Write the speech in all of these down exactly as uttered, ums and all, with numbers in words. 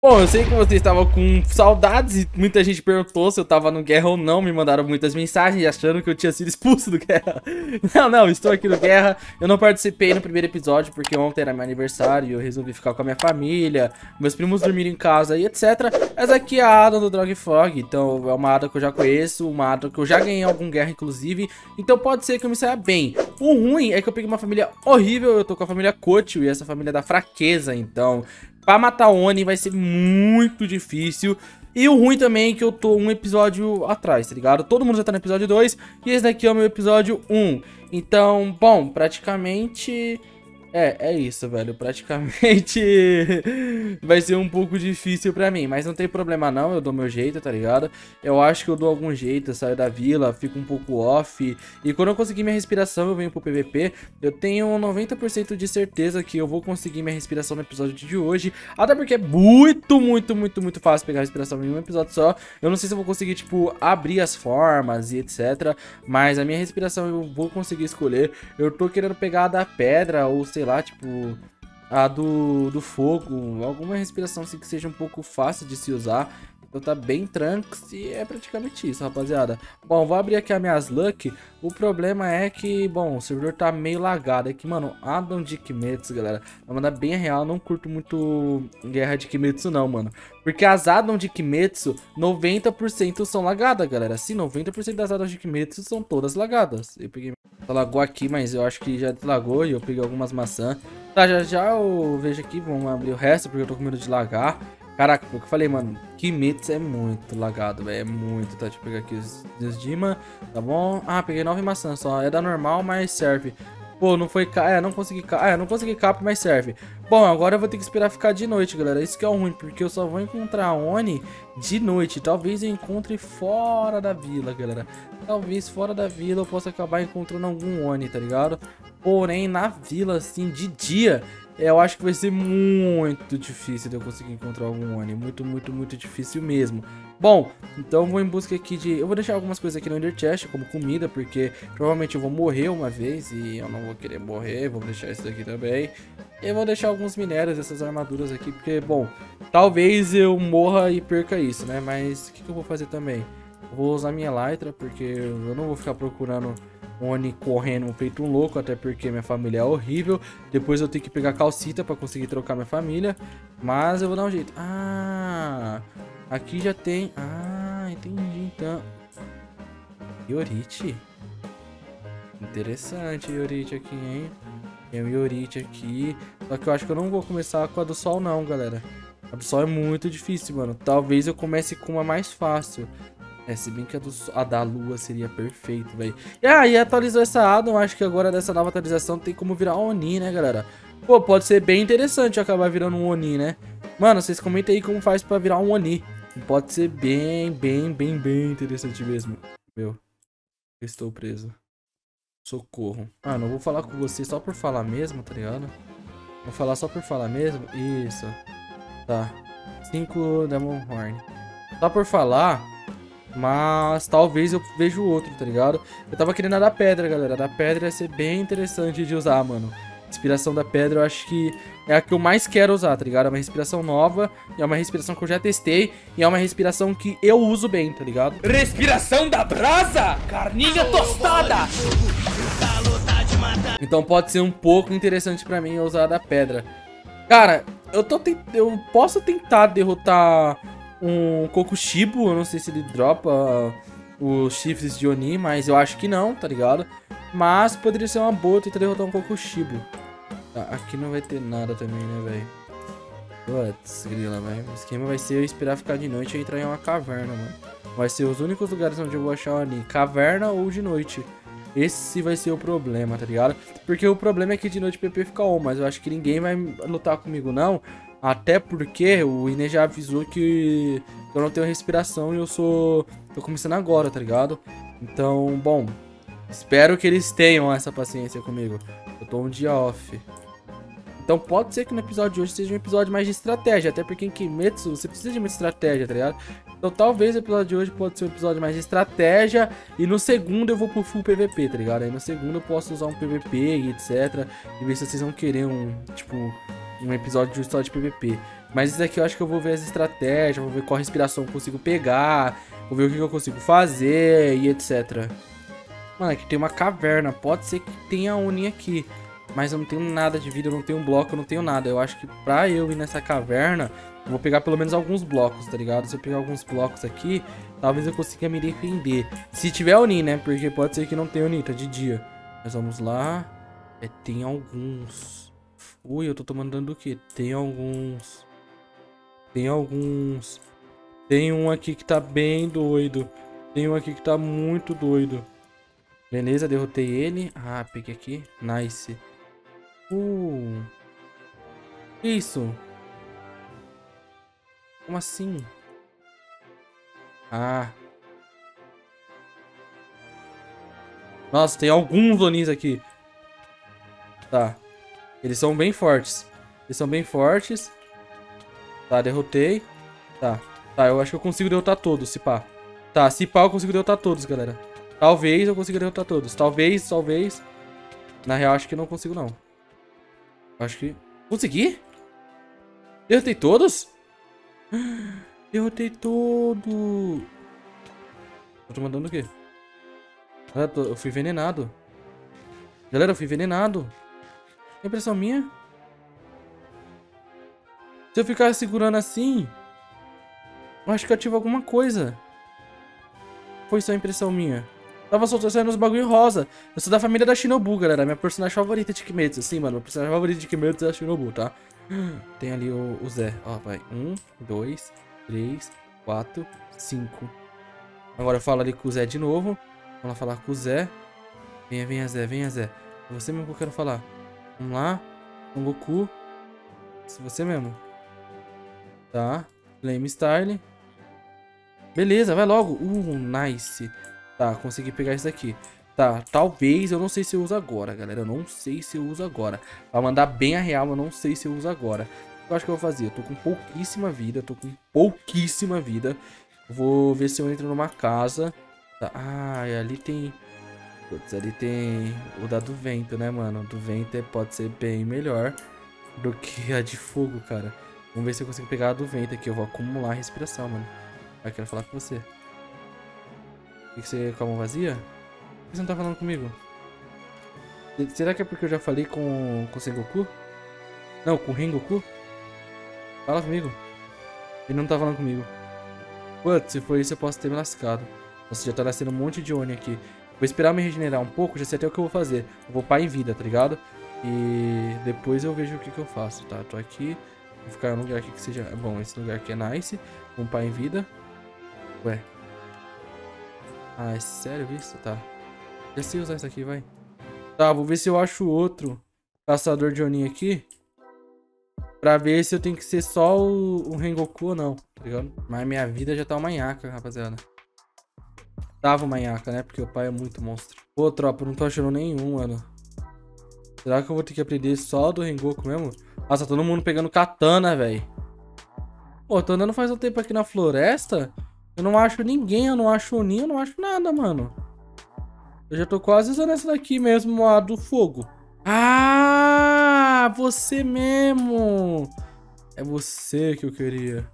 Bom, eu sei que vocês estavam com saudades e muita gente perguntou se eu tava no Guerra ou não. Me mandaram muitas mensagens achando que eu tinha sido expulso do Guerra. Não, não, estou aqui no Guerra. Eu não participei no primeiro episódio porque ontem era meu aniversário e eu resolvi ficar com a minha família. Meus primos dormiram em casa e etcétera. Essa aqui é a Ada do Drog Frog. Então é uma Ada que eu já conheço, uma Ada que eu já ganhei algum Guerra inclusive. Então pode ser que eu me saia bem. O ruim é que eu peguei uma família horrível. Eu tô com a família Kotil e essa família da fraqueza, então... Pra matar o Oni vai ser muito difícil. E o ruim também é que eu tô um episódio atrás, tá ligado? Todo mundo já tá no episódio dois e esse daqui é o meu episódio um. Então, bom, praticamente... É, é isso, velho. Praticamente vai ser um pouco difícil pra mim. Mas não tem problema não, eu dou meu jeito, tá ligado? Eu acho que eu dou algum jeito, eu saio da vila, fico um pouco off. E quando eu conseguir minha respiração, eu venho pro P V P. Eu tenho noventa por cento de certeza que eu vou conseguir minha respiração no episódio de hoje. Até porque é muito, muito, muito, muito fácil pegar a respiração em um episódio só. Eu não sei se eu vou conseguir, tipo, abrir as formas e etcétera. Mas a minha respiração eu vou conseguir escolher. Eu tô querendo pegar a da pedra ou sei lá, tipo, a do, do fogo, alguma respiração assim que seja um pouco fácil de se usar. Então tá bem trunks e é praticamente isso, rapaziada. Bom, vou abrir aqui as minhas luck. O problema é que, bom, o servidor tá meio lagado aqui, mano. Adam de Kimetsu, galera. Vou mandar bem real, não curto muito Guerra de Kimetsu não, mano. Porque as Adam de Kimetsu, noventa por cento são lagadas, galera. Sim, noventa por cento das Adam de Kimetsu são todas lagadas. Eu peguei... Lagou aqui, mas eu acho que já deslagou e eu peguei algumas maçãs. Tá, já já eu vejo aqui, vamos abrir o resto, porque eu tô com medo de lagar. Caraca, foi o que eu falei, mano. Kimetsu é muito lagado, velho. É muito, tá? Deixa eu pegar aqui os, os Dima, tá bom? Ah, peguei nove maçãs só. É da normal, mas serve. Pô, não foi... É, não consegui... É, não consegui cap, mas serve. Bom, agora eu vou ter que esperar ficar de noite, galera. Isso que é o ruim, porque eu só vou encontrar Oni de noite. Talvez eu encontre fora da vila, galera. Talvez fora da vila eu possa acabar encontrando algum Oni, tá ligado? Porém, na vila, assim, de dia... Eu acho que vai ser muito difícil de eu conseguir encontrar algum Oni. Muito, muito, muito difícil mesmo. Bom, então eu vou em busca aqui de... Eu vou deixar algumas coisas aqui no Ender Chest, como comida, porque provavelmente eu vou morrer uma vez e eu não vou querer morrer. Vou deixar isso daqui também. E eu vou deixar alguns minérios, essas armaduras aqui, porque, bom, talvez eu morra e perca isso, né? Mas o que, que eu vou fazer também? Eu vou usar minha Elytra, porque eu não vou ficar procurando... Oni correndo feito um louco, até porque minha família é horrível. Depois eu tenho que pegar calcita pra conseguir trocar minha família. Mas eu vou dar um jeito. Ah, aqui já tem... Ah, entendi então. Yorite. Interessante Yorite aqui, hein? Tem um Yorite aqui. Só que eu acho que eu não vou começar com a do sol não, galera. A do sol é muito difícil, mano. Talvez eu comece com uma mais fácil. É, se bem que a, do, a da lua seria perfeito, velho. Ah, e atualizou essa Adam, acho que agora dessa nova atualização tem como virar Oni, né, galera? Pô, pode ser bem interessante acabar virando um Oni, né? Mano, vocês comentem aí como faz pra virar um Oni. Pode ser bem, bem, bem, bem interessante mesmo. Meu, eu estou preso. Socorro. Ah, não vou falar com você só por falar mesmo, tá ligado? Vou falar só por falar mesmo. Isso. Tá. cinco Demon Horn. Só por falar... Mas talvez eu veja o outro, tá ligado? Eu tava querendo a da pedra, galera. A da pedra ia ser bem interessante de usar, mano. Inspiração da pedra eu acho que é a que eu mais quero usar, tá ligado? É uma respiração nova, é uma respiração que eu já testei e é uma respiração que eu uso bem, tá ligado? Respiração da brasa! Carninha tostada! Então pode ser um pouco interessante pra mim usar a da pedra. Cara, eu, tô tent... eu posso tentar derrotar... um Kokushibo, eu não sei se ele dropa uh, os chifres de Oni, mas eu acho que não, tá ligado? Mas poderia ser uma boa tentar derrotar um Kokushibo. Tá, aqui não vai ter nada também, né, velho? Putz, grila, velho. O esquema vai ser eu esperar ficar de noite e entrar em uma caverna, mano. Vai ser os únicos lugares onde eu vou achar o Oni. Caverna ou de noite. Esse vai ser o problema, tá ligado? Porque o problema é que de noite o P P fica on, mas eu acho que ninguém vai lutar comigo, não. Até porque o Ine já avisou que eu não tenho respiração e eu sou... tô começando agora, tá ligado? Então, bom, espero que eles tenham essa paciência comigo. Eu tô um dia off. Então pode ser que no episódio de hoje seja um episódio mais de estratégia. Até porque em Kimetsu você precisa de muita estratégia, tá ligado? Então talvez o episódio de hoje pode ser um episódio mais de estratégia. E no segundo eu vou pro full P V P, tá ligado? Aí no segundo eu posso usar um P V P e etcétera. E ver se vocês vão querer um, tipo... um episódio só de P V P. Mas isso aqui eu acho que eu vou ver as estratégias, vou ver qual respiração eu consigo pegar, vou ver o que eu consigo fazer e etcétera. Mano, aqui tem uma caverna, pode ser que tenha Oni aqui. Mas eu não tenho nada de vida, eu não tenho bloco, eu não tenho nada. Eu acho que pra eu ir nessa caverna, eu vou pegar pelo menos alguns blocos, tá ligado? Se eu pegar alguns blocos aqui, talvez eu consiga me defender. Se tiver Oni, né? Porque pode ser que não tenha Oni, tá de dia. Mas vamos lá. É, tem alguns. Ui, eu tô tomando dano do quê? Tem alguns. Tem alguns. Tem um aqui que tá bem doido. Tem um aqui que tá muito doido. Beleza, derrotei ele. Ah, peguei aqui. Nice. Uh. Que isso? Como assim? Ah. Nossa, tem alguns Onis aqui. Tá. Eles são bem fortes. Eles são bem fortes. Tá, derrotei. Tá. Tá, eu acho que eu consigo derrotar todos, se pá. Tá, se pá eu consigo derrotar todos, galera. Talvez eu consiga derrotar todos. Talvez, talvez. Na real, acho que não consigo, não. Acho que... Consegui? Derrotei todos? Derrotei todos. Eu tô mandando o quê? Ah, tô... Eu fui envenenado. Galera, eu fui envenenado. É impressão minha? Se eu ficar segurando assim... Eu acho que eu ativo alguma coisa. Foi só impressão minha. Tava soltando os bagulho rosa. Eu sou da família da Shinobu, galera. Minha personagem favorita de Kimetsu. Sim, mano. Meu personagem favorito de Kimetsu é a Shinobu, tá? Tem ali o, o Zé. Ó, vai. Um, dois, três, quatro, cinco. Agora eu falo ali com o Zé de novo. Vamos lá falar com o Zé. Venha, venha, Zé. Venha, Zé. É você mesmo que eu quero falar. Vamos lá. Com o Goku. É você mesmo. Tá. Flame Style. Beleza, vai logo. Uh, nice. Tá, consegui pegar isso daqui. Tá, talvez, eu não sei se eu uso agora, galera. Eu não sei se eu uso agora. Pra mandar bem a real, eu não sei se eu uso agora. O que eu acho que eu vou fazer? Eu tô com pouquíssima vida. Eu tô com pouquíssima vida. Vou ver se eu entro numa casa. Tá. Ah, e ali tem... Putz, ali tem o da do vento, né, mano? Do vento pode ser bem melhor do que a de fogo, cara. Vamos ver se eu consigo pegar a do vento aqui. Eu vou acumular a respiração, mano. Eu quero falar com você. O que você com a mão vazia? Por que você não tá falando comigo? Será que é porque eu já falei com, com o Sengoku? Não, com o Rengoku? Fala comigo. Ele não tá falando comigo. Putz, se for isso eu posso ter me lascado. Nossa, já tá nascendo um monte de Oni aqui. Vou esperar me regenerar um pouco, já sei até o que eu vou fazer. Eu vou upar em vida, tá ligado? E depois eu vejo o que que eu faço, tá? Tô aqui. Vou ficar em um lugar aqui que seja... Bom, esse lugar aqui é nice. Vou upar em vida. Ué. Ah, é sério isso? Tá. Já sei usar isso aqui, vai. Tá, vou ver se eu acho outro caçador de Oni aqui. Pra ver se eu tenho que ser só o, o Rengoku ou não, tá ligado? Mas minha vida já tá uma nhaca, rapaziada. Tava uma nhaca, né? Porque o pai é muito monstro. Pô, tropa, eu não tô achando nenhum, mano. Será que eu vou ter que aprender só do Rengoku mesmo? Nossa, todo mundo pegando katana, velho. Pô, tô andando faz um tempo aqui na floresta. Eu não acho ninguém, eu não acho Oni, eu não acho nada, mano. Eu já tô quase usando essa daqui mesmo, a do fogo. Ah, você mesmo. É você que eu queria.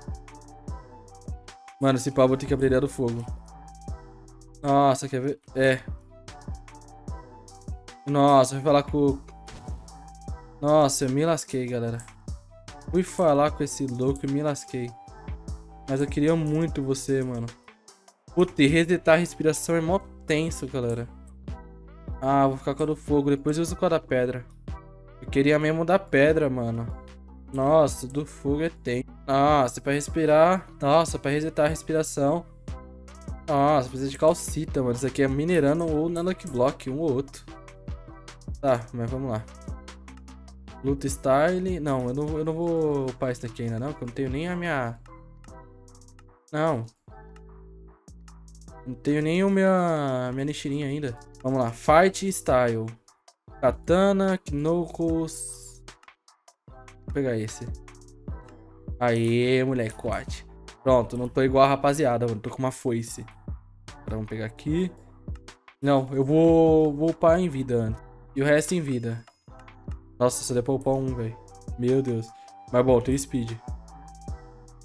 Mano, esse pau vou ter que abrir a do fogo. Nossa, quer ver? É. Nossa, fui falar com... Nossa, eu me lasquei, galera. Fui falar com esse louco e me lasquei. Mas eu queria muito você, mano. Puta, e resetar a respiração é mó tenso, galera. Ah, vou ficar com a do fogo. Depois eu uso com a da pedra. Eu queria mesmo da pedra, mano. Nossa, do fogo é tenso. Nossa, pra respirar. Nossa, pra resetar a respiração. Nossa, precisa de calcita, mano. Isso aqui é minerando ou Nanak Block, um ou outro. Tá, mas vamos lá. Luta Style. Não, eu não, eu não vou upar isso daqui ainda não, porque eu não tenho nem a minha... Não. Não tenho nem a minha, minha Nishirin ainda. Vamos lá, Fight Style. Katana, Knuckles. Vou pegar esse. Aê, molecote. Pronto, não tô igual a rapaziada, mano. Tô com uma foice. Agora vamos pegar aqui. Não, eu vou, vou upar em vida antes. E o resto em vida. Nossa, só deu pra upar um, velho. Meu Deus. Mas bom, tem speed.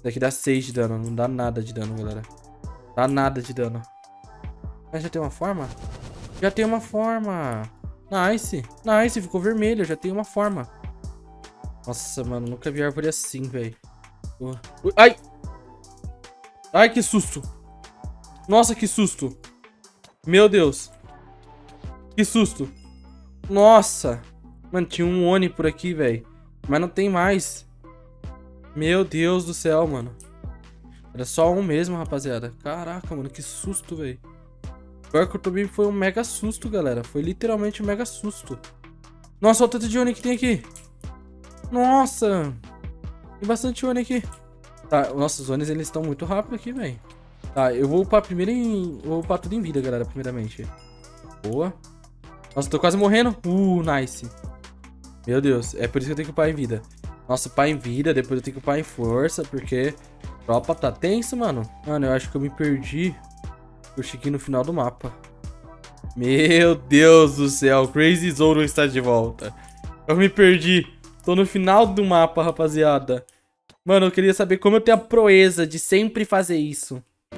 Isso daqui dá seis de dano. Não dá nada de dano, galera. Dá nada de dano. Mas já tem uma forma? Já tem uma forma. Nice. Nice, ficou vermelho. Já tem uma forma. Nossa, mano. Nunca vi árvore assim, velho. Ai! Ai, que susto. Nossa, que susto. Meu Deus. Que susto. Nossa. Mano, tinha um Oni por aqui, velho. Mas não tem mais. Meu Deus do céu, mano. Era só um mesmo, rapaziada. Caraca, mano, que susto, velho. Pior que eu tomei foi um mega susto, galera. Foi literalmente um mega susto. Nossa, olha o tanto de Oni que tem aqui. Nossa. Tem bastante Oni aqui. Tá, nossos Onis, eles estão muito rápido aqui, velho. Tá, eu vou upar primeiro em... Eu vou upar tudo em vida, galera, primeiramente. Boa. Nossa, tô quase morrendo. Uh, nice. Meu Deus, é por isso que eu tenho que upar em vida. Nossa, upar em vida, depois eu tenho que upar em força, porque... Tropa tá tenso, mano. Mano, eu acho que eu me perdi. Eu cheguei no final do mapa. Meu Deus do céu, Crazy Zoro está de volta. Eu me perdi. Tô no final do mapa, rapaziada. Mano, eu queria saber como eu tenho a proeza de sempre fazer isso.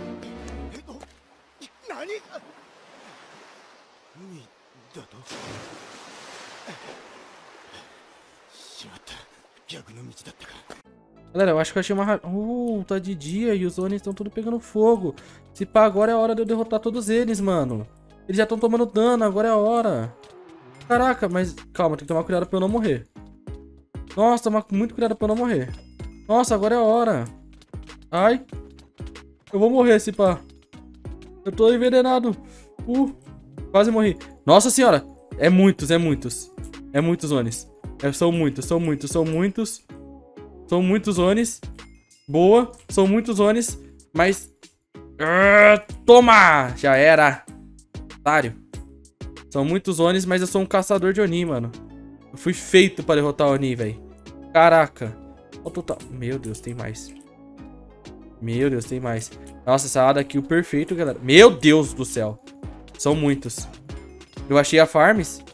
Galera, eu acho que eu achei uma... Uh, tá de dia e os Onis estão tudo pegando fogo. Se pá, agora é a hora de eu derrotar todos eles, mano. Eles já estão tomando dano, agora é a hora. Caraca, mas... Calma, tem que tomar cuidado pra eu não morrer. Nossa, tomar muito cuidado pra eu não morrer. Nossa, agora é a hora. Ai. Eu vou morrer, se pá. Eu tô envenenado. Uh, quase morri. Nossa senhora. É muitos, é muitos. É muitos Onis. É, são muitos, são muitos, são muitos. São muitos Onis. Boa. São muitos Onis. Mas... Uh, toma! Já era. Otário. São muitos Onis, mas eu sou um caçador de Oni, mano. Eu fui feito pra derrotar Oni, velho. Caraca. Olha o total. Meu Deus, tem mais. Meu Deus, tem mais. Nossa, essa área aqui, o perfeito, galera. Meu Deus do céu. São muitos. Eu achei a farms.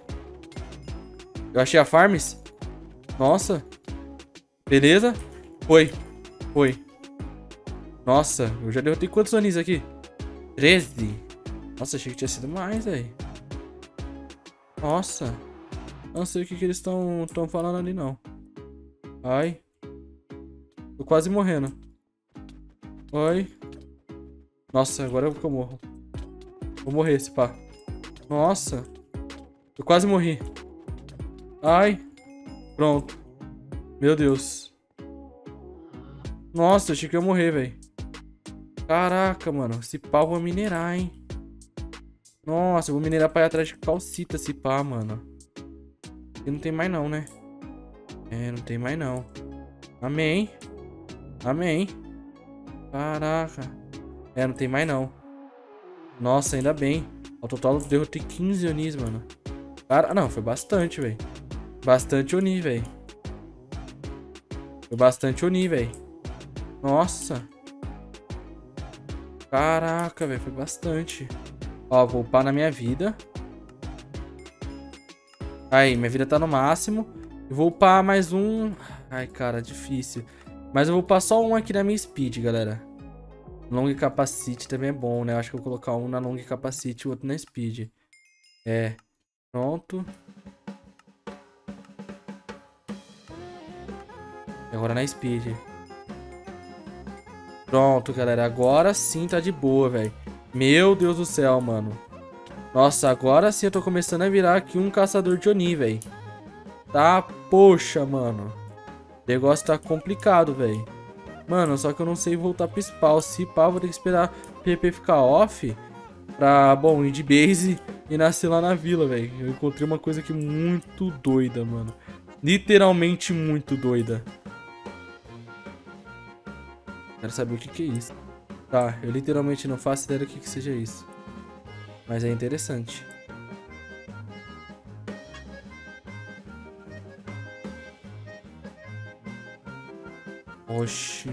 Eu achei a farms. Nossa. Beleza? Foi. Foi. Nossa, eu já derrotei quantos Onis aqui? treze. Nossa, achei que tinha sido mais, velho. Nossa. Não sei o que, que eles estão estão falando ali, não. Ai. Tô quase morrendo. Ai. Nossa, agora eu que eu morro. Vou morrer esse pá. Nossa. Eu quase morri. Ai. Pronto. Meu Deus. Nossa, eu achei que eu ia morrer, velho. Caraca, mano. Esse pá eu vou minerar, hein. Nossa, eu vou minerar pra ir atrás de calcita esse pá, mano. E não tem mais não, né? É, não tem mais não. Amém. Amém. Caraca. É, não tem mais não. Nossa, ainda bem. Ao total eu derrotei quinze Onis, mano. Cara, não, foi bastante, velho. Bastante Oni, velho. Foi bastante Oni, velho. Nossa. Caraca, velho, foi bastante. Ó, vou upar na minha vida. Aí, minha vida tá no máximo. Eu vou upar mais um... Ai, cara, difícil. Mas eu vou upar só um aqui na minha speed, galera. Long Capacity também é bom, né? Eu acho que eu vou colocar um na Long Capacity e o outro na speed. É. Pronto. E agora na speed. Pronto, galera. Agora sim tá de boa, velho. Meu Deus do céu, mano. Nossa, agora sim eu tô começando a virar aqui um caçador de Oni, velho. Tá, poxa, mano. O negócio tá complicado, velho. Mano, só que eu não sei voltar pro spawn. Se pá, vou ter que esperar o P P ficar off. Pra, bom, ir de base e nascer lá na vila, velho. Eu encontrei uma coisa aqui muito doida, mano. Literalmente muito doida. Quero saber o que que é isso. Tá, eu literalmente não faço ideia do que que seja isso. Mas é interessante. Oxi.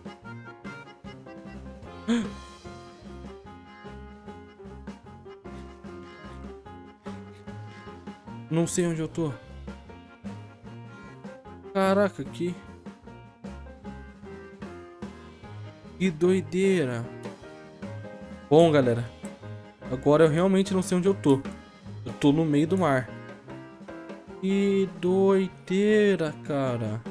Não sei onde eu tô. Caraca, aqui. Que doideira. Bom, galera. Agora eu realmente não sei onde eu tô. Eu tô no meio do mar. Que doideira, cara.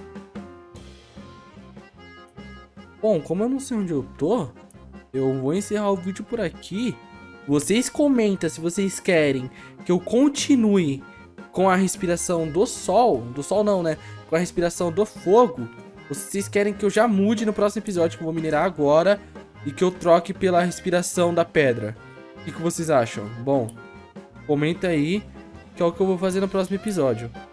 Bom, como eu não sei onde eu tô, eu vou encerrar o vídeo por aqui. Vocês comentam se vocês querem que eu continue com a respiração do sol. Do sol não, né? Com a respiração do fogo. Ou se vocês querem que eu já mude no próximo episódio, que eu vou minerar agora, e que eu troque pela respiração da pedra. O que, que vocês acham? Bom, comenta aí, que é o que eu vou fazer no próximo episódio.